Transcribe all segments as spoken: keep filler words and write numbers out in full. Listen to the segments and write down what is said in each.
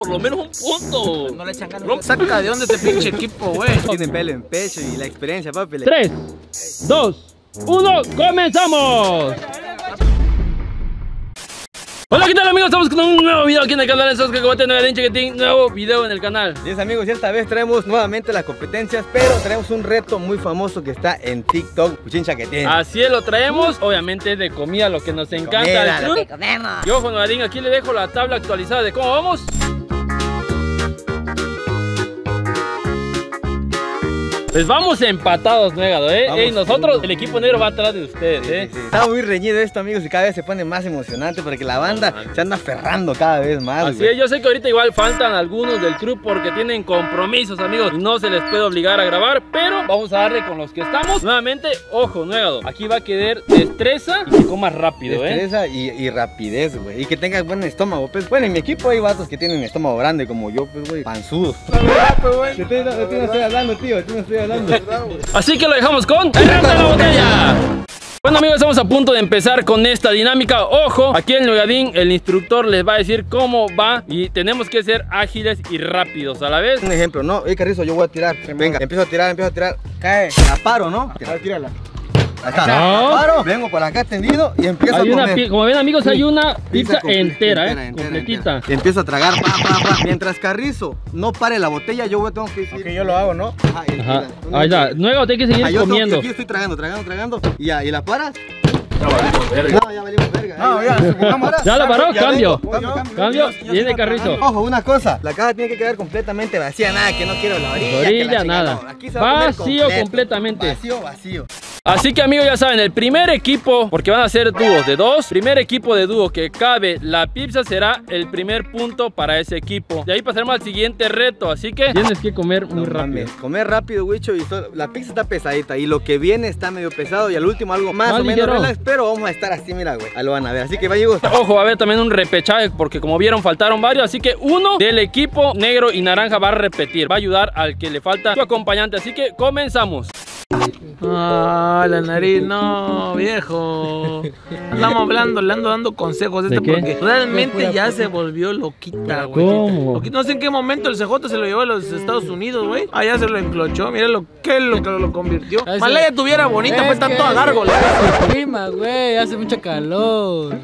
Por lo menos un punto. No le echan ganas. Saca de dónde este pinche equipo, güey. Tienen pelo en pecho y la experiencia, papi. tres, dos, uno, ¡comenzamos! Hola, ¿qué tal, amigos? Estamos con un nuevo video aquí en el canal de Sasuke Combate nueve Chiquitín. Nuevo video en el canal. Yes, amigos, y esta vez traemos nuevamente las competencias, pero traemos un reto muy famoso que está en TikTok, Cuchín Chaquetín. Así es, lo traemos, obviamente de comida, lo que nos encanta Comida, del lo club. que comemos. Yo, Juan Marín, aquí le dejo la tabla actualizada de cómo vamos. Pues vamos empatados, Nuegado, ¿eh? Vamos. Y nosotros, el equipo negro va atrás de ustedes, ¿eh? Sí, sí. Está muy reñido esto, amigos, y cada vez se pone más emocionante porque la banda se anda aferrando cada vez más. Así güey. es, yo sé que ahorita igual faltan algunos del club porque tienen compromisos, amigos, y no se les puede obligar a grabar, pero vamos a darle con los que estamos. Nuevamente, ojo, Nuegado, aquí va a quedar destreza y que comas rápido, Destreza ¿eh? y, y rapidez, güey. Y que tengas buen estómago, pues. Bueno, en mi equipo hay vatos que tienen estómago grande como yo, pues, güey. Panzudos. De ti no, de ti no estoy hablando, tío, de ti no estoy hablando. Así que lo dejamos con el reto de la botella. Bueno, amigos, estamos a punto de empezar con esta dinámica. Ojo, aquí en Nuegadín el instructor les va a decir cómo va y tenemos que ser ágiles y rápidos a la vez. Un ejemplo, ¿no? Oye, Carrizo, yo voy a tirar. Venga, empiezo a tirar, empiezo a tirar. Cae. La paro, ¿no? Tira. Tírala. Ahí está. No. La paro. Vengo por acá tendido y empiezo Hay a una comer. pi- como ven, amigos, hay una pizza, comple- entera, entera, ¿eh? entera, Completita. entera. Y empiezo a tragar, pa, pa, pa. Mientras Carrizo no pare la botella, yo tengo que decir. Que yo lo hago, ¿no? Ajá, y- Ajá. y la- Ahí está. Nuevo, hay que seguir Ah, yo tengo- comiendo. Aquí estoy tragando, tragando, tragando. Y ya, ¿y la paras? No, ya valimos verga. No, Ahí, ya, ahí. supongamos ahora. Ya la paró, Ya cambio. vengo. Cambio, cambio. Cambio, Yo- yo viene sigo Carrizo. tragando. Ojo, una cosa, la caja tiene que quedar completamente vacía, nada, que no quiero la orilla. que la Orilla, chingada, nada. no, aquí se va a comer Vacío completo. completamente. Vacío, vacío. Así que, amigos, ya saben, el primer equipo, porque van a ser dúos de dos, primer equipo de dúo que cabe la pizza será el primer punto para ese equipo. De ahí pasaremos al siguiente reto, así que tienes que comer muy No rápido. mames, comer rápido, Wicho, y so- la pizza está pesadita y lo que viene está medio pesado y al último algo más Más o menos ligero. relax, pero vamos a estar así, mira, güey, ahí lo van a ver, así que va, llegó. Ojo, va a haber también un repechaje porque como vieron faltaron varios, así que uno del equipo negro y naranja va a repetir, va a ayudar al que le falta su acompañante, así que comenzamos. Ah, la nariz, no, viejo. Andamos hablando, le ando dando consejos ¿De este qué? porque realmente ya se volvió loquita, güey. ¿Cómo? Loquita. No sé en qué momento el C J se lo llevó a los Estados Unidos, güey. Allá se lo enclochó, mira lo que lo que lo convirtió. Ese- Malaya tuviera bonita, pues Es que tanto agárgola. es clima, güey, hace mucho calor.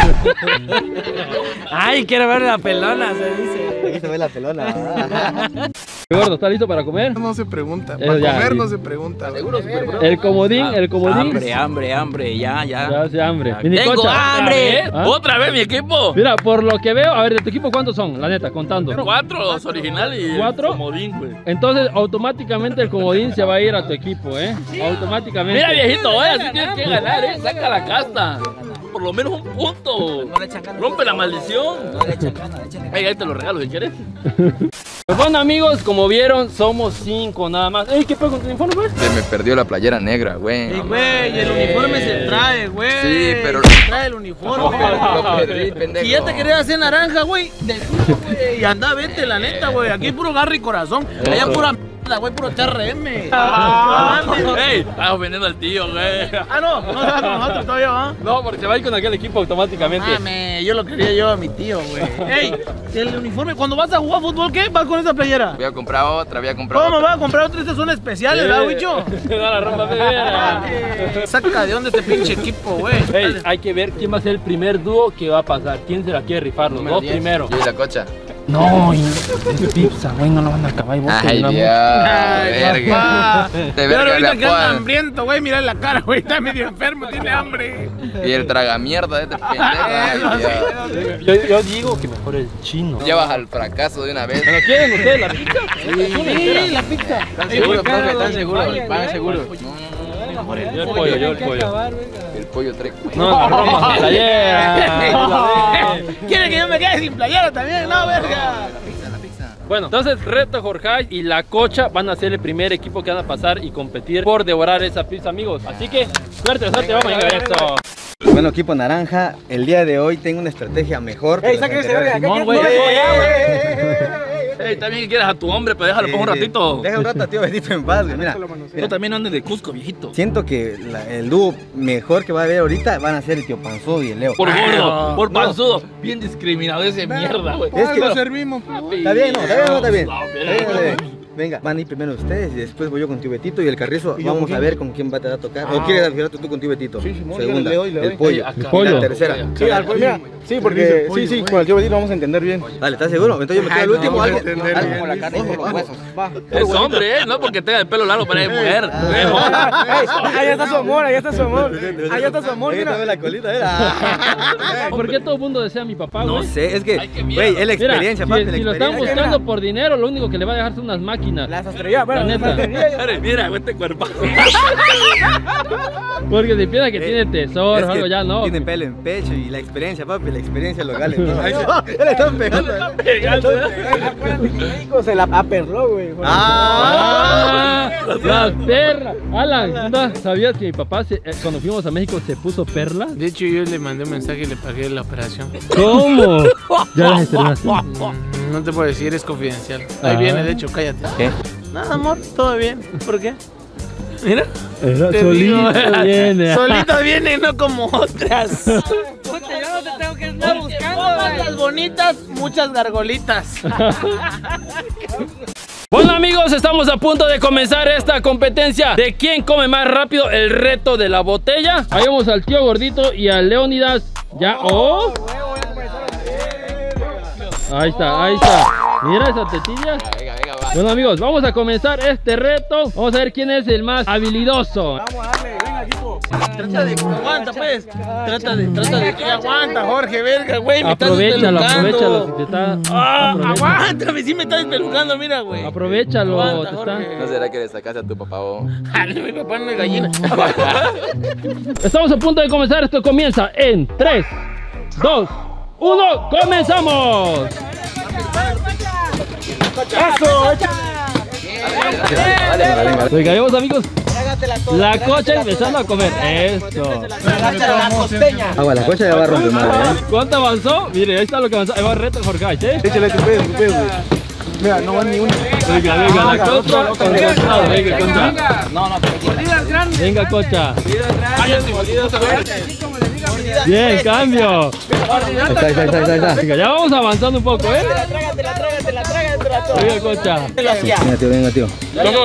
Ay, quiero ver la pelona, se dice. Aquí se ve la pelona. Gordo, ¿está listo para comer? No se pregunta, Eso para ya, comer sí. no se pregunta. El comodín, el comodín. Hambre, hambre, hambre, ya, ya. Ya hace hambre. Tengo Minicocha. hambre. ¿Ah? Otra vez mi equipo. Mira, por lo que veo, a ver, de tu equipo, ¿cuántos son? La neta, contando. Cuatro, los originales y ¿Cuatro? el comodín, güey. Entonces, automáticamente el comodín se va a ir a tu equipo, ¿eh? Automáticamente. Mira, viejito, eh, así tienes que ganar, eh. Saca la casta. Por lo menos un punto. No le echan ganas. Rompe la maldición. No le echan ganas, échale. Ay, ahí te lo regalo si quieres. Pues bueno, amigos, como vieron, somos cinco nada más. Ey, ¿qué pasa con tu uniforme, pues? Se me perdió la playera negra, güey. Ey, güey, el uniforme se trae, güey. Sí, pero- Se trae el uniforme. Lo perdí, pendejo. Si ya te querías hacer naranja, güey, de tuyo, güey. Y anda, vete, la neta, güey. Aquí hay puro garra y corazón. Allá pura mierda, güey, puro T R M. Ah, Ey, estás ofendiendo al tío, güey. Ah, no, no se va con nosotros todavía, ¿ah? No, porque se va a ir con aquel equipo automáticamente. Mame, yo lo quería yo a mi tío, güey. Ey, el uniforme, cuando vas a jugar fútbol, ¿qué? ¿Vas con esa playera? Voy a comprar otra, voy a comprar ¿Cómo me otra. vas a comprar otra? Estas son especiales, ¿verdad, bicho? No, la ropa fea. Saca de dónde este pinche equipo, güey. Ey, hay que ver quién va a ser el primer dúo que va a pasar. ¿Quién se la quiere rifar? Los Número dos diez. primero. Yo y la cocha. No, y es pizza, güey, no la van a acabar. Y vos Ay, terminamos. Dios, Ay, verga. papá. De Pero verga ahorita le que anda apodan. hambriento, güey, mira la cara, güey, está medio enfermo, tiene hambre. Y el tragamierda de este pendejo. Ay, Dios. Yo, yo digo que mejor el chino. Llevas al fracaso de una vez. ¿Pero quieren ustedes la pizza? Sí, la pizza. ¿Están seguros, profe? ¿Están seguros? ¿Van seguros? Yo el pollo, yo el pollo. El pollo treco. No, la ropa, playera. ¿Quieren que yo me quede sin playera también? No, verga. Bueno, entonces Reto Jorge y la Cocha van a ser el primer equipo que van a pasar y competir por devorar esa pizza, amigos. Así que, suerte, suerte, vamos a llegar a esto. Bueno, equipo naranja, el día de hoy tengo una estrategia mejor. Ey, que las sáquese, anteriores. verga, Simón, ¿qué güey. quieres? Ey, No, güey. Ey, Ey, también quieres a tu hombre, pero déjalo por un ratito. Deja un rato a tío Betito en paz, güey. Mira, Tú mira, también andes de Cusco, viejito. siento que la- el dúo mejor que va a haber ahorita van a ser el tío Panzudo y el Leo. Por gordo, por no. panzudo. Bien discriminado ese mierda, güey. Es que lo no. servimos. Está bien, no, está bien, no, está bien. No, Está bien, está bien. Venga, van a ir primero ustedes y después voy yo con tío Betito y el Carrizo. ¿Y yo Vamos con a quién? ver con quién va a tocar. Ah. ¿O quieres al final tú con tío Betito? Sí, Simón, Segunda, le doy, le doy. el pollo. Acá. Y pollo. la tercera. Sí, al pollo, mira, sí, porque sí, sí, con el tío Betito vamos a entender bien. Dale, ¿estás seguro? Entonces yo me quedo al último. no, algo. entender algo- bien. Como la carne y los huesos. Va. Es hombre, ¿eh? No porque tenga el pelo largo, pero es mujer. Ahí está su amor, ahí está su amor. Ahí está su amor, Ahí está mira. la colita, era. ¿Por qué todo el mundo desea a mi papá, No güey? sé, es que, Ay, qué mierda. güey, es la Mira, experiencia, si, papi. la si lo están experiencia. buscando por dinero, lo único que le va a dejar son unas máquinas. La sastrería, bueno, La neta. la sastrería. Mira, Mira, güey, este cuerpo. Porque si piensa que tiene Es tesoros o que algo ya, no. Tiene pelo en pecho y la experiencia, papi, la experiencia lo vale todo. Ahí se- ya le están pegando. Acuérdate que México se la aperló, güey. Ah. ¡Ah! ¡Las perras! Alan, ¿no? ¿Sabías que mi papá se- eh, cuando fuimos a México se puso perla? De hecho, yo le mandé un mensaje y le pagué la operación. ¿Cómo? Ya las estrenaste. Mm, No te puedo decir, es confidencial. Ahí Ah. viene, de hecho, cállate. ¿Qué? Nada, amor, todo bien. ¿Por qué? Mira. Era Te solito digo. viene. Solito viene, no como otras. Puta, yo no te tengo que estar buscando, Las bonitas, muchas gargolitas. Bueno amigos, estamos a punto de comenzar esta competencia de quién come más rápido el reto de la botella. Ahí vemos al tío gordito y a Leónidas. Ya, oh. Ahí está, ahí está. Mira esas tetillas. Venga, venga, va. Bueno amigos, vamos a comenzar este reto. Vamos a ver quién es el más habilidoso. Vamos a darle, venga, equipo. Trata de, aguanta pues. Trata de, trata de que aguanta, Jorge, verga, güey. Me estás Aprovechalo, despelucando. aprovechalo. Si te está, Ah, aprovecha- aguántame, sí me estás despelucando, mira, güey. Aprovechalo. Aguanta, te está- Jorge. ¿No será que le sacaste a tu papá vos? Ah, no, mi papá no es gallina. Estamos a punto de comenzar. Esto comienza en tres, dos, uno. ¡Comenzamos! Venga, venga. Oiga, vemos amigos. La cocha empezando a comer. Eso. Agua, la cocha ya va a romper madre, ¿eh? ¿Cuánto avanzó? Mire, ahí está lo que avanzó. Ahí va el reto Jorge, ¿eh? Échale tu pedo, tu pedo, güey. Mira, no va ni una. Venga, venga, la cocha. No, venga, cocha. Venga, cocha. Bien, cambio. Ahí está, ahí está, ahí está, ahí está. Venga, ya vamos avanzando un poco, ¿eh? Trágatela, trágatela, trágatela todo. Venga, cocha. Venga, tío, venga, tío.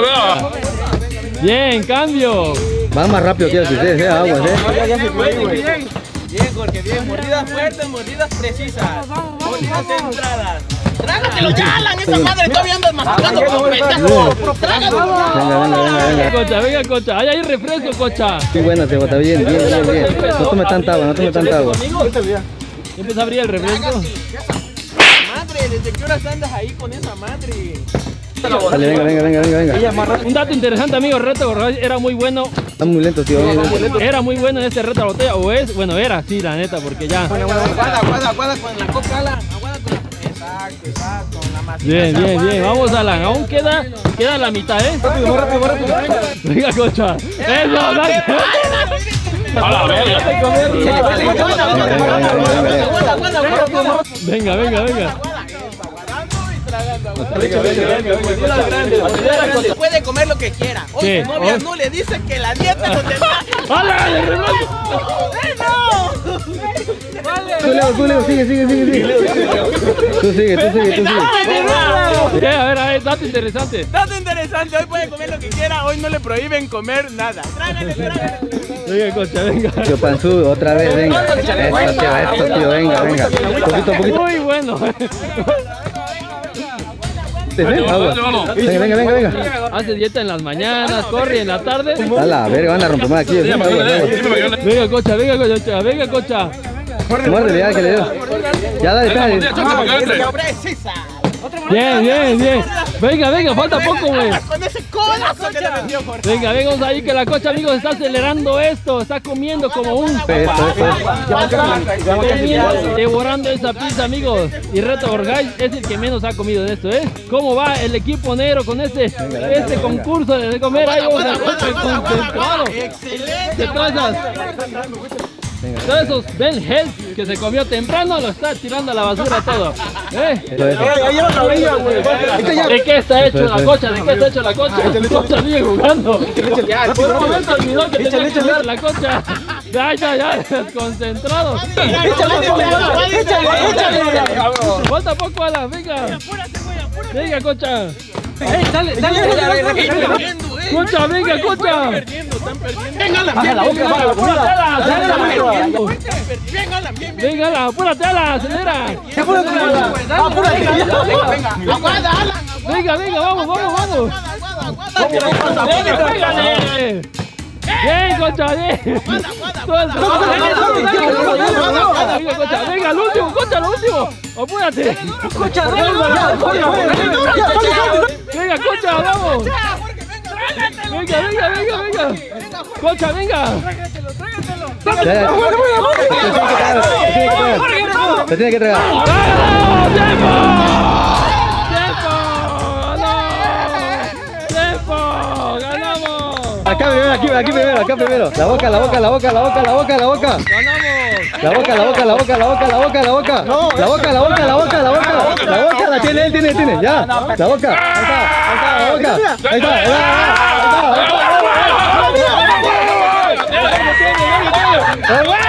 Bien, cambio. Van más rápido que ustedes, eh, aguas, eh. Bien, Jorge, bien. Mordidas fuertes, mordidas precisas. Mordidas centradas. Trágatelo ya, Alan. Esa madre todavía andas masticando como pendejo. Trágatelo. Venga, venga, venga, Venga, venga. cocha, venga, cocha. Ahí hay refresco, cocha. Sí, buena, te bota bien, bien, bien, bien. No tome tanta agua, no tome tanta agua. ¿Ya empezó a abrir el refresco? Madre, ¿desde qué horas andas ahí con esa madre? Dale, venga, venga, venga, venga, venga. Un dato interesante, amigo, el reto Gorgaz era muy bueno. Está muy lento, tío. Era muy bueno en este reto de la botella, o es, bueno, era, sí, la neta, porque ya. Aguada, aguada, aguada con la coca, Alan. Aguada con la... Exacto, exacto. La masita. Bien, bien, bien, vamos Alan, aún queda, queda la mitad, ¿eh? Rápido, más rápido, más rápido. Venga. Venga, cocha. Eso, dale. A la verga. Venga, venga, venga. Puede comer lo que quiera. Hoy ¿Qué? su novia Oh. no le dice que la dieta no te da. ¡Alan, el refresco! Tú, Leo, tú, Leo, sigue, sigue, sigue, sigue. Tú sigue, tú sigue, tú sigue. ¿Qué? A ver, a ver, dato interesante. Dato interesante, hoy puede comer lo que quiera, hoy no le prohíben comer nada. Trágale, trágale. Venga, cocha, venga. Tío Panzudo, otra vez, venga. Esto, tío, esto, tío, venga, venga. Poquito, poquito. Muy bueno. Agua. Venga, venga, venga, venga. Hace dieta en las mañanas, corre en la tarde. A la verga, van a romper más aquí. Venga, agua, agua. Venga, cocha, venga, cocha, venga, cocha. Muérdele, ya que le dio. Ya dale, dale. Precisa. Bien, bien, bien. Venga, venga, falta poco, güey. Con ese codazo que le metió Jorge. Venga, venga, vamos ahí que la cocha, amigos, está acelerando esto. Está comiendo como un... Esto, esto. comiendo, devorando esa pizza, amigos. Y Reto Gorgaz es el que menos ha comido en esto, ¿eh? ¿Cómo va el equipo negro con este, este concurso de comer? Ahí vamos a comer concentrado. Excelente. ¿Qué cosas? Todos esos Ben Health que se comió temprano lo está tirando a la basura todo. ¿Eh? ¿De qué está hecho la cocha? ¿De qué está hecho la cocha? La cocha sigue jugando. Por un momento olvidó que tenía que jugar la cocha. Ya, ya, ya, desconcentrado. Falta poco, Alan, venga. Venga, cocha. Dale, dale, cocha, venga, cocha. Venga, la boca para la comida. Venga, Alan, apúrate, Alan, acelera. Venga, venga, vamos, vamos, vamos. Pégale. Bien, cocha, bien. Venga, cocha, venga, el último, cocha, lo último. Apúrate. Cocha, venga, cocha, vamos. Venga, venga, venga, venga. Cocha, venga. Se tiene que tragar. ¡Ganamos! ¡Tiempo! ¡Tiempo! ¡Tiempo! ¡Ganamos! Acá primero, aquí, aquí primero, acá primero. La boca, la boca, la boca, la boca, la boca, la boca. ¡Ganamos! La boca, la boca, la boca, la boca, la boca, la boca. La boca, la boca, la boca, la boca. La boca la tiene él, tiene, tiene. Ya. La boca. Ahí está, ahí está, la boca. Ahí está, ahí está.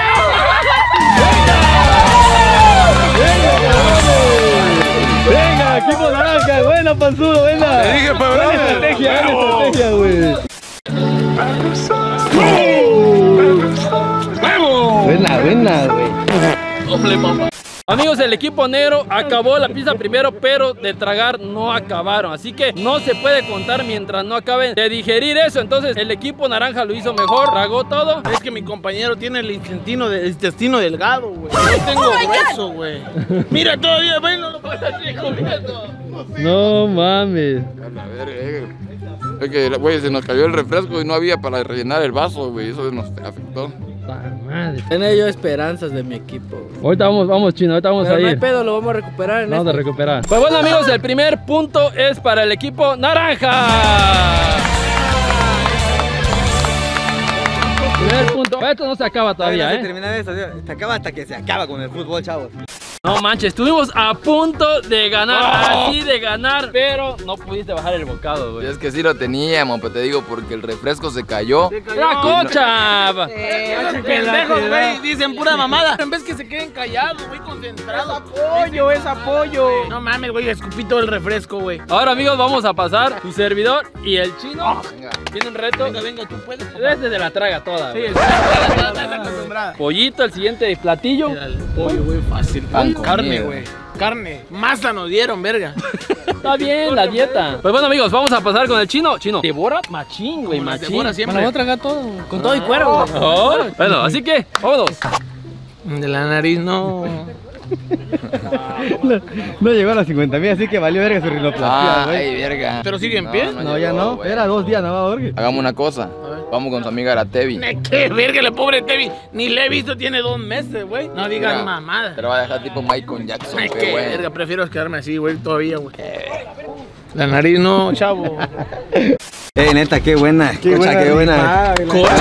Venga, equipo naranja, buena panzudo, venga. Te dije, pues, buena estrategia, buena estrategia, güey. Buena, buena, güey. Amigos, el equipo negro acabó la pizza primero, pero de tragar no acabaron. Así que no se puede contar mientras no acaben de digerir eso. Entonces el equipo naranja lo hizo mejor, tragó todo. Es que mi compañero tiene el intestino, de, el intestino delgado, güey. Yo tengo hueso, güey. Mira, todavía, güey, no lo puedo seguir comiendo. No mames. A ver, eh. Es que, güey, se nos cayó el refresco y no había para rellenar el vaso, güey. Eso nos afectó. Madre. Tenía yo esperanzas de mi equipo, güey. Ahorita vamos, vamos, Chino, ahorita vamos Pero a no hay ir. pedo, lo vamos a recuperar en Vamos este. a recuperar. Pues bueno, amigos, el primer punto es para el equipo naranja. Primer punto. Esto no se acaba todavía, No se ¿eh? termina esto, se acaba hasta que se acaba con el fútbol, chavos. No manches, estuvimos a punto de ganar, así de ganar, pero no pudiste bajar el bocado, Y güey. es que sí lo teníamos, pero te digo, porque el refresco se cayó. ¡La cocha! Pendejos, güey, dicen pura mamada. En vez que se queden callados, güey, concentrados. Apoyo, es apoyo. No mames, güey, escupí todo el refresco, güey. Ahora, amigos, vamos a pasar tu servidor y el Chino. Venga. Tiene un reto. Venga, venga, tú puedes. Desde de la traga toda, Sí, güey. está acostumbrada. Pollito, el siguiente platillo. Mira, el pollo, güey, fácil. Pan Con carne, comido. güey. Carne. Masa nos dieron, verga. Está bien, la dieta. Pues bueno, amigos, vamos a pasar con el Chino. Chino, devora machín, güey, Como las machín. devora siempre. a tragar todo, con todo y cuero, güey. Oh, bueno, así que, vámonos. De la nariz, no. No, no llegó a los cincuenta mil, así que valió verga su rinoplastia, Ay, güey. verga. ¿Pero sigue en pie? No, ya llegó, no. güey. Era dos días nada más, Jorge. Hagamos una cosa. Vamos con su amiga la Tevi. ¿Qué verga, el pobre Tevi? Ni le he visto, tiene dos meses, güey. No digas Mira, mamada. Te lo va a dejar tipo Michael Jackson. Ay, qué qué bueno. verga, prefiero quedarme así, güey, todavía, güey. La nariz no, chavo. Eh, neta, qué buena. Qué cocha, qué buena.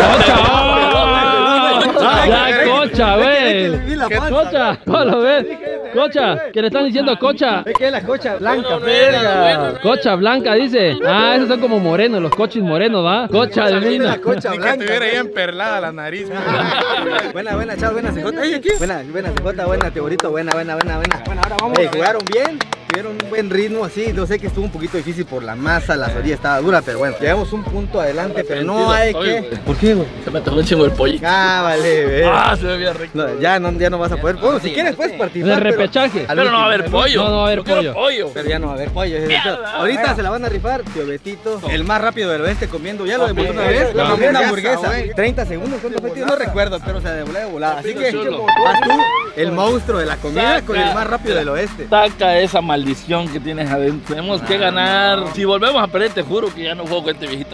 Ya, cocha, güey. Vi la panza. Cocha, ¿cómo lo ves? Cocha, que le están diciendo cocha. Es que es la cocha blanca, verga. Cocha blanca, dice. Ah, esos son como morenos, los cochis morenos, ¿va? Cocha de Es mina. la cocha blanca. emperlada la nariz. Buena, buena, chao, buena C J. Ey, aquí. Buena, buena C J, buena, Teborito, buena, buena, buena, buena. Bueno, ahora vamos. Eh, jugaron bien, tuvieron un buen ritmo, así. Yo sé que estuvo un poquito difícil por la masa, la orilla estaba dura, pero bueno, llegamos un punto adelante, pero no hay que. ¿Por qué, güey? Se me tocó un chingo el pollo. Ah, vale, ve. Ah, se ve bien rico. No, ya, no, ya no vas a poder. Bueno, si quieres puedes participar. De pero repechaje. al Pero no va a último. haber pollo. No, no va a haber Yo quiero pollo. pollo. Pero ya no va a haber pollo. ese es el pedo. Ahorita se la van a rifar, tío Betito, el más rápido del oeste comiendo. Ya lo devolvió una vez. La comiendo hamburguesa. treinta segundos, ¿cuánto fue, tío? No recuerdo, pero se devolvió de volada. Así que vas tú, el monstruo de la comida, con el más rápido del oeste. Saca esa maldición que tienes adentro. Tenemos que ganar. Si volvemos a perder, te juro que ya no juego con este viejito.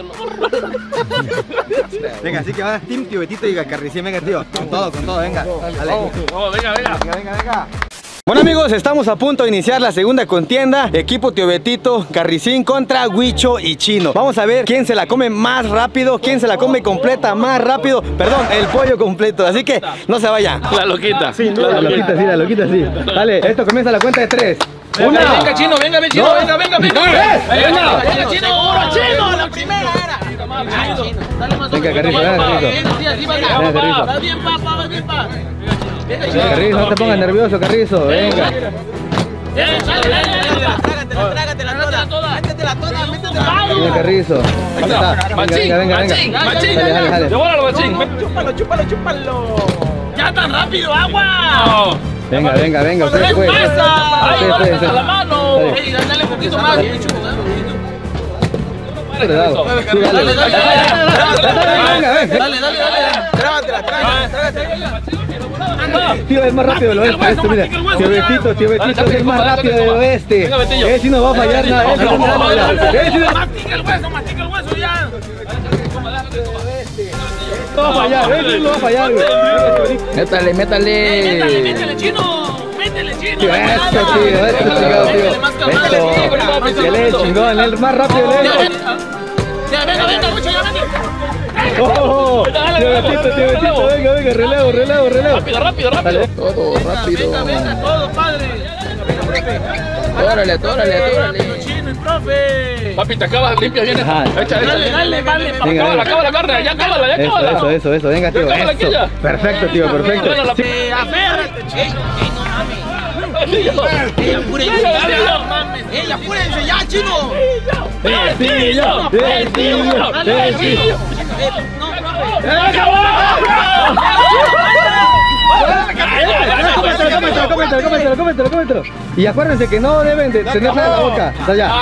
Venga, así que va Team Tío Betito y Gacarricía. Venga, tío. Con todo, con todo, venga. Dale. Vamos, venga, venga. Venga, venga, venga. Bueno amigos, estamos a punto de iniciar la segunda contienda. Equipo Tío Betito, Carricín contra Huicho y Chino. Vamos a ver quién se la come más rápido, quién se la come completa más rápido. Perdón, el pollo completo. Así que no se vayan. La loquita. Sí, no, la loquita, sí, la loquita, sí. Dale, esto comienza a la cuenta de tres. Una. Venga, Chino, venga, venga, Chino, dos, venga, venga, venga. tres. Venga, venga, Chino, uno, Chino, la primera era. Dale más. Venga, Carrizo, venga, Carrizo. Sí, así va, Venga, Carrizo. va bien, papá, va bien, papá. Venga, Venga, Carrizo, no te pongas nervioso, Carrizo. Venga. Trágatela, trágatela toda. Métetela toda, métetela. Venga, Carrizo. Ahí está. Venga, venga, venga, venga. Machín, Dale, dale, dale. Devóralo, machín. Chúpalo, chúpalo, chúpalo. Ya tan rápido, agua. Venga, venga, venga. Usted puede. ¡Ahí Usted puede, usted. la mano! Dale. Ey, dale un poquito más. Cuidado. Tú dale. Dale, dale, dale. Venga, venga. Dale, dale, dale. Trágatela, trágatela, trágatela. Tío, es más rápido del oeste, esto, mira. Tío Betito, tío Betito, es el más rápido del oeste. Ese sí no va a fallar nada. Ese sí no va a fallar. Ese sí no Mastica el hueso, mastica el hueso ya. va a fallar. Ese sí no va a fallar, güey. Métale, métale. Métele, métele, Chino. Métele, Chino. Tío, esto, tío, esto, chingado, tío. Esto. Que le chingón, el más rápido del oeste. Ya, venga, venga, mucho, ya, venga. Oh, tío Betito, tío Betito, venga, venga, relevo, relevo, relevo. Rápido, rápido, rápido. Todo rápido. Venga, venga, todo, padre. Órale, órale, órale. Chino, el profe. Papi, te acabas, limpia bien. Ajá. Echa, echa. Dale, dale, dale, papá. Venga, Acábala, venga. acábala, carne. Ya acábala, ya Eso, acábala. eso, eso, eso, venga, tío. Acábala, Eso. aquella. Perfecto, tío, perfecto. Acábala, Sí. Eh, aférrate, Chino. Ey, Ey, apúrense, ya, mames. Ey, apúrense ya, Chino. Betillo, Betillo, Betillo. Cómetelo, cómetelo, cómetelo, cómetelo, cómetelo, cómetelo. Y acuérdense que no deben de tener nada en la boca. Está ya.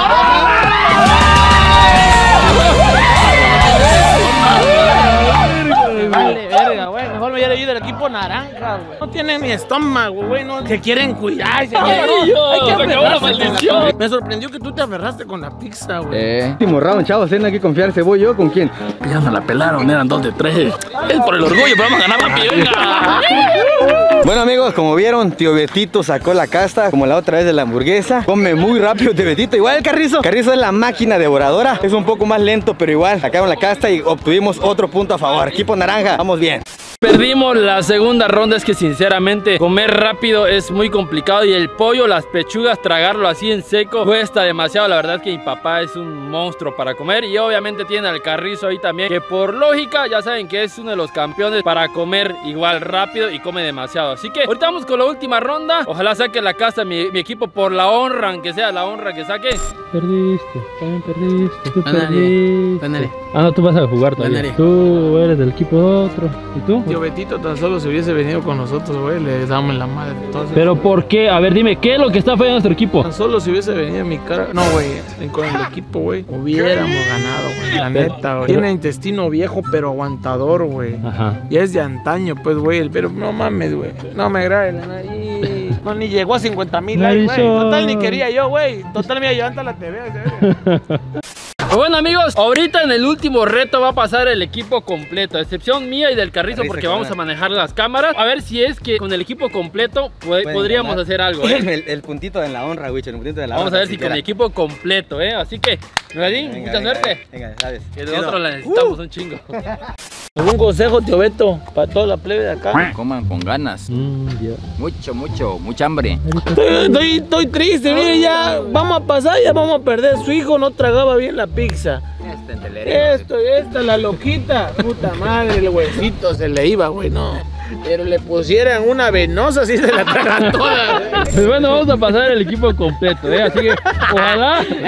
Vale, verga, güey. Mejor me hubiera ido del equipo naranja, güey. No tienen ni estómago, güey. No, se quieren cuidar. Se quieren... Ay, Hay que se acabó la aferrarse con maldición. la- Me sorprendió que tú te aferraste con la pizza, güey. Eh. Último round, chavos. Tienen que confiarse. ¿Voy yo con quién? Ya me la pelaron, eran dos de tres. Es por el orgullo, pero vamos a ganar rápido, venga. Bueno amigos, como vieron, tío Betito sacó la casta como la otra vez de la hamburguesa. Come muy rápido tío Betito. Igual el Carrizo. Carrizo es la máquina devoradora. Es un poco más lento, pero igual sacaron la casta y obtuvimos otro punto a favor. Equipo naranja, vamos bien. Perdimos la segunda ronda, es que sinceramente comer rápido es muy complicado y el pollo, las pechugas, tragarlo así en seco cuesta demasiado. La verdad es que mi papá es un monstruo para comer y obviamente tiene al Carrizo ahí también, que por lógica ya saben que es uno de los campeones para comer igual rápido y come demasiado. Así que ahorita vamos con la última ronda. Ojalá saque la casa mi, mi equipo por la honra, aunque sea la honra que saque. Perdiste, también perdiste, tú Ándale, perdiste. ándale. Ah, no, tú vas a jugar todavía. Ándale. Tú eres del equipo otro. ¿Y tú? Tío Betito tan solo si hubiese venido con nosotros, güey, le damos la madre. Entonces, ¿Pero por qué? A ver, dime, ¿qué es lo que está fallando nuestro equipo? tan solo si hubiese venido en mi cara. No, güey, con el equipo, güey, hubiéramos ganado, güey. La neta, güey. Tiene intestino viejo, pero aguantador, güey. Ajá. Y es de antaño, pues, güey. Pero no mames, güey. No me grabe la nariz. No, ni llegó a cincuenta mil likes, güey. Total, ni quería yo, güey. Total, mira, levanta la T V. ¿sabes? Bueno amigos, ahorita en el último reto va a pasar el equipo completo, a excepción mía y del Carrizo, porque vamos a manejar las cámaras. A ver si es que con el equipo completo pod- podríamos ganar. hacer algo, ¿eh? El, el puntito en la honra, Wicho, el puntito de la Vamos honra. a ver si con el equipo completo, ¿eh? Así que, Nugadín, Venga, mucha venga, suerte. Venga, sabes. Que nosotros la necesitamos un chingo. ¿Algún consejo, tío Beto, para toda la plebe de acá? Coman con ganas. Mucho, mucho, mucha hambre. Estoy, estoy, estoy triste, mire, ya vamos a pasar, ya vamos a perder. Su hijo no tragaba bien la pizza. Este entelerero. Esto, esta, la loquita. Puta madre, el huesito se le iba, güey, no. Pero le pusieran una venosa, así se la tragan toda. Pues bueno, vamos a pasar el equipo completo, ¿eh? Así que, ojalá. Eso sí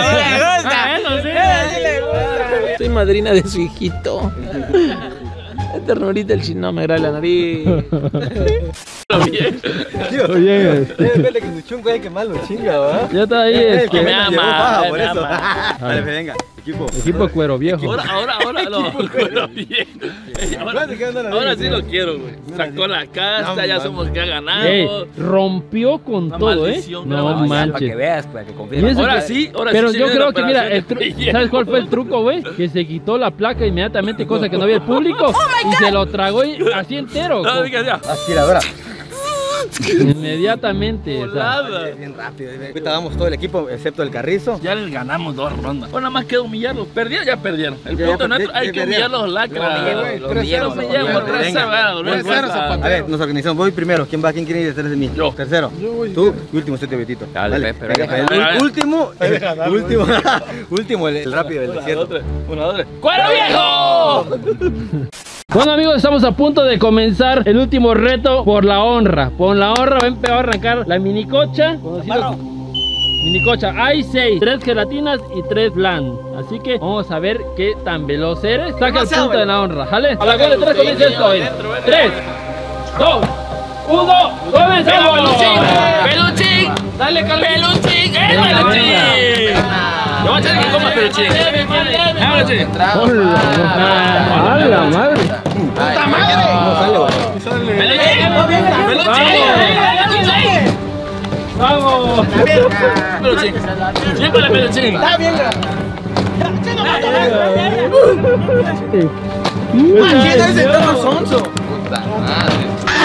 le gusta. Eso sí, le gusta. Soy madrina de su hijito. Es ternurita el chino, me graba la nariz. Tío, Bien. ten en cuenta que su chungo es el que más lo chinga, ¿verdad? Ya está ahí, Es es que que me ama, ama, me por eso. ama. Dale, pues, venga, equipo. equipo cuero viejo. Ahora, ahora, ahora lo pero bien. Ahora, ahora sí lo quiero, güey. Sacó la casta, ya somos que ha ganado. Ey, rompió con La todo, ¿eh? maldición, No la maldición. Para que manches. veas, para que confíes. Y eso Ahora que- sí, ahora Pero sí. yo se viene creo la que, mira, el operación tru- de ¿sabes cuál fue el truco, güey? Que se quitó la placa inmediatamente, cosa que no había el público, y se lo tragó y- así entero. No, diga ya. Aspiradora. Inmediatamente. o sea, Bien rápido. Ahorita vamos todo el equipo, excepto el Carrizo. Ya les ganamos dos rondas. Bueno, nada más queda humillarlos. Perdieron, ya perdieron. El Ya, punto ya, nuestro, ya, hay ya que perdieron. humillarlos lacras. Lo humillamos, lo humillamos. tres cero, Venga. volver a fuerza. A ver, nos organizamos. Voy primero. ¿Quién va? ¿Quién quiere ir detrás de mí? Yo. Tercero. Tú. Y último, este Betito. Dale, Vale. Pepe, Venga, venga. el Dale. último. el último. Último, el, el rápido del desierto. Una, dos, tres. ¡Cuero viejo! Bueno amigos, estamos a punto de comenzar el último reto por la honra. Por la honra va a empezar a arrancar la minicocha. Conocido- Minicocha, hay seis, tres gelatinas y tres bland. Así que vamos a ver qué tan veloz eres. Saca el punto de la honra, ¿jale? A la cuenta de tres comienza esto, ven. Tres, dos, uno, comenzamos. ¡Peluchín! Dale, Carlos. ¡Peluchín! ¡Eh, peluchín! Yo voy a echar que coma peluchín. ¡Peluchín! ¡A la madre! ¡Puta No sale, güey. ¡Peluchín! ¡Peluchín! ¡Vamos! ¡Peluchín! ¡Siempre la peluchín! Está bien, puta madre.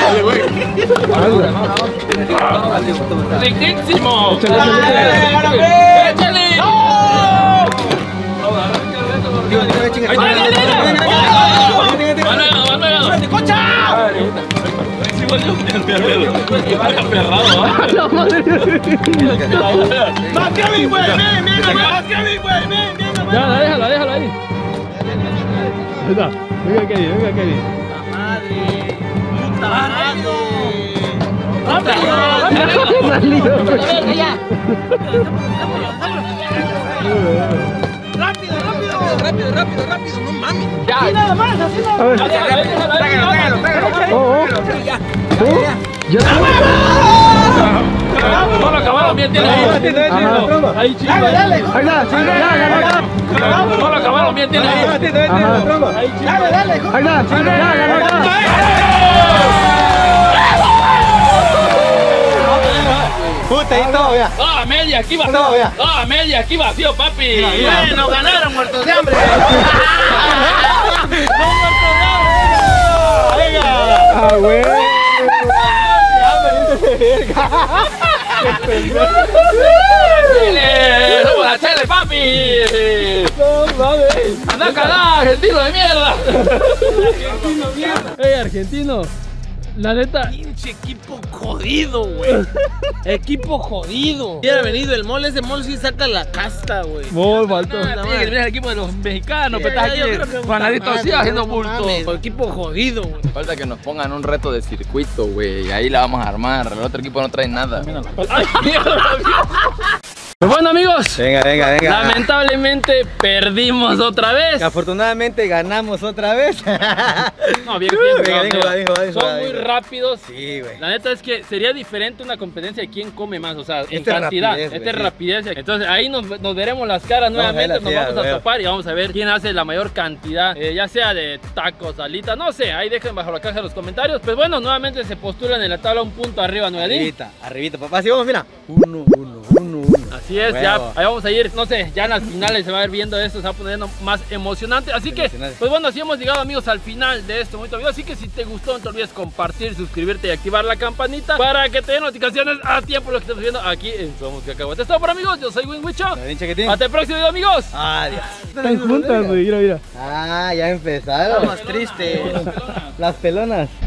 ¡Riquísimo! ¡Échale! Digo, dígame, chinga. ¡Ahí está, ahí está! ¡Va luego, va luego! Sí, bueno, yo tengo que hacerlo. Vaya perrado, ¿ah? ¡Más Kevin, güey! ¡Ven, ven, más Kevin, güey! ¡Ven, ven, Ya, déjalo, déjalo ahí. Ahí está. Venga, Kevin, venga, Kevin. Rápido, rápido, rápido, rápido, no mames. Así nada más, así nada más. Oh, oh. Ya está. No lo acabaron bien, tiene ahí. Ahí, chico. Dale, dale. Ahí está, sí, ya, ganó. No lo acabaron bien, tiene ahí. Ahí, chico. Ahí está, sí, ya, ganó. Puta, ahí todo, vea. ¡Ah, media! ¡Aquí vacío! No, vea. ¡Ah, media! ¡Aquí vacío, papi! Bueno, ganaron muertos de hambre. Ah, güey. ¡Chile! ¡Somos la Chile, papi! No mames. ¡Anda a cagar, argentino de mierda! Ey, argentino. La neta. Pinche equipo jodido, güey. Equipo jodido. Hubiera venido el mole, ese mole sí saca la casta, güey. Muy faltó. Tiene que venir el equipo de los mexicanos, pero estás yo creo aquí que panadito así haciendo bulto. Equipo jodido, güey. Falta que nos pongan un reto de circuito, güey. Y ahí la vamos a armar. El otro equipo no trae nada. ¡Ay, mierda! Pues bueno, amigos. Venga, venga, venga. Lamentablemente perdimos otra vez. Afortunadamente ganamos otra vez. No, bien, bien. Venga, bien, dijo, bien. dijo, dijo, Son dijo. muy rápidos. Sí, güey. La neta es que sería diferente una competencia de quién come más, o sea, en Esta es cantidad. rapidez, Esta es güey. rapidez. Entonces ahí nos, nos veremos las caras Vamos a ver nuevamente, las nos caras, vamos a güey. topar y vamos a ver quién hace la mayor cantidad, eh, ya sea de tacos, alitas, no sé, ahí dejen bajo la caja de los comentarios. Pues bueno, nuevamente se postulan en la tabla un punto arriba, Nueva Delhi. Arribita, arribita, papá. Sí, vamos, mira. Uno, uno, uno, uno. Así es, Huevo. ya, ahí vamos a ir, no sé, ya en las finales se va a ir viendo esto, se va poniendo más emocionante. Así que, Emocionante. pues bueno, así hemos llegado, amigos, al final de este bonito video. Así que si te gustó, no te olvides compartir, suscribirte y activar la campanita para que te den notificaciones a tiempo lo que estamos viendo aquí en Somos Cacahuates. Todo por amigos, yo soy Winwicho. Hasta el próximo video, amigos. Adiós. Están juntas, güey, mira, mira. Ah, ya empezaron. Estamos tristes. Las pelonas.